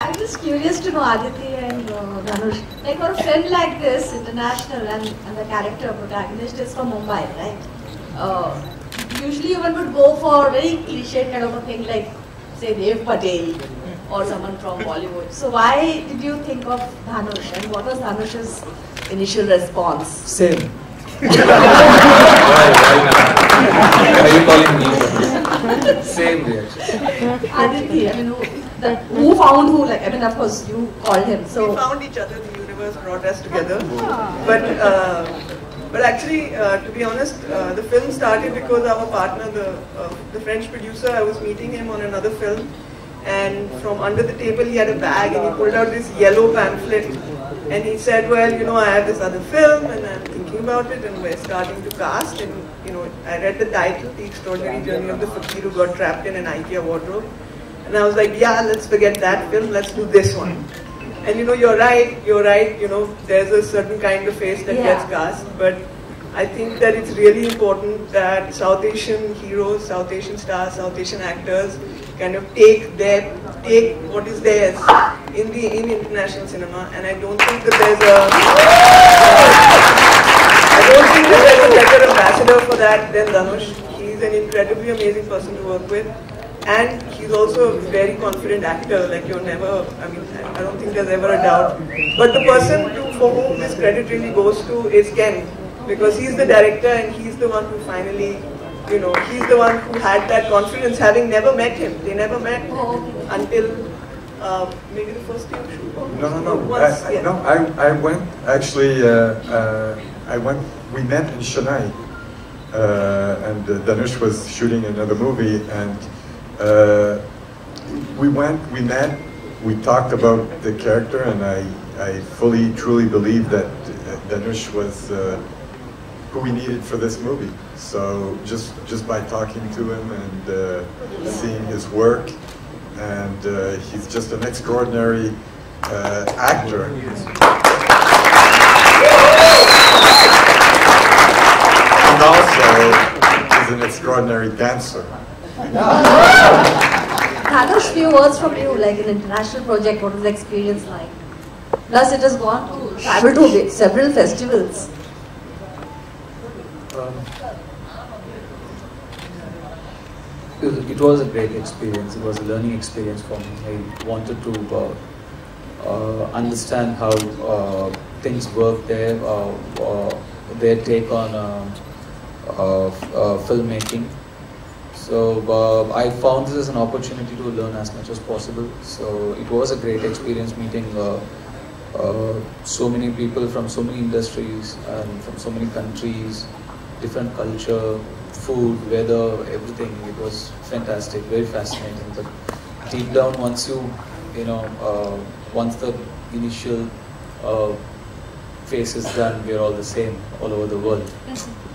I'm just curious to know Aditi and Dhanush. Like for a film like this, international, and the character protagonist is from Mumbai, right? Usually one would go for very cliche kind of a thing like, say, Dev Patel or someone from Bollywood. So why did you think of Dhanush, and what was Dhanush's initial response? Same. Why not? Are you calling me? Same reaction. Aditi, I mean, who found who? Like, I mean, of course, you called him. So We found each other, the universe brought us together. But actually, to be honest, the film started because our partner, the French producer, I was meeting him on another film, and from under the table he had a bag and he pulled out this yellow pamphlet and he said, well, you know, I have this other film and I'm thinking about it and we're starting to cast, and you know, I read the title, The Extraordinary Journey of the Fakir Who Got Trapped in an IKEA Wardrobe, and I was like, yeah, let's forget that film, let's do this one. And you know, you're right, you know, there's a certain kind of face that gets cast, but I think that it's really important that South Asian heroes, South Asian stars, South Asian actors kind of take what is theirs in international cinema, and I don't think that there's a better ambassador for that than Dhanush. He's an incredibly amazing person to work with. And he's also a very confident actor, like you're never, I mean, I don't think there's ever a doubt. But the person for whom this credit really goes to is Ken, because he's the director and he's the one who finally, you know, he's the one who had that confidence, having never met him. They never met until maybe the first day of shoot. I went, actually, we met in Chennai, and Dhanush was shooting another movie, and we met, we talked about the character, and I fully, truly believe that Dhanush was who we needed for this movie. So just by talking to him and seeing his work, and he's just an extraordinary actor. And also, he's an extraordinary dancer. Dhanush, few words from you, like an international project, what was the experience like? Plus, it has traveled to several festivals. It was a great experience. It was a learning experience for me. I wanted to understand how things work there, their take on filmmaking. So I found this as an opportunity to learn as much as possible. So it was a great experience meeting so many people from so many industries and from so many countries, different culture, food, weather, everything. It was fantastic, very fascinating. But deep down, once once the initial phase is done, we're all the same all over the world.